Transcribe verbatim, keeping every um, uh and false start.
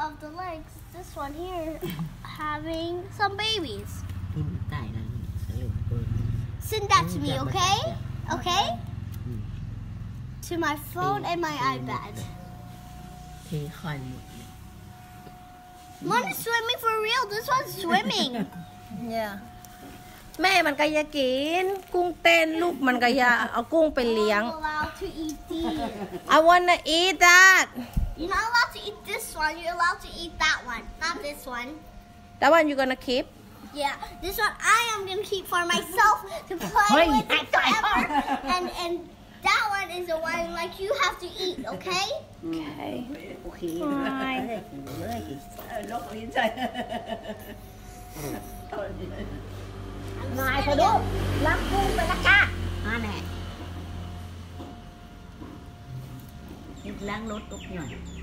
of the legs, this one here, having some babies. Send that to me, okay? Okay? To my phone and my iPad. One is swimming for real. This one's swimming. Yeah. แม่มันก็อยากกินกุ้งเต้นลูกมันก็อยากเอากุ้งไปเลี้ยง You're not allowed to eat these. I wanna eat that You're not allowed to eat this one. You're allowed to eat that one, not this one. that one you gonna keep Yeah, this one I am gonna keep for myself to play with it forever. And and that one is the one like you have to eat, okay? okay โอเคเลยเลยลกลิ้นใจนายเขาดูรักกุ้งไปละจ้าอ่าแน่ล้างรถตุกหน่อย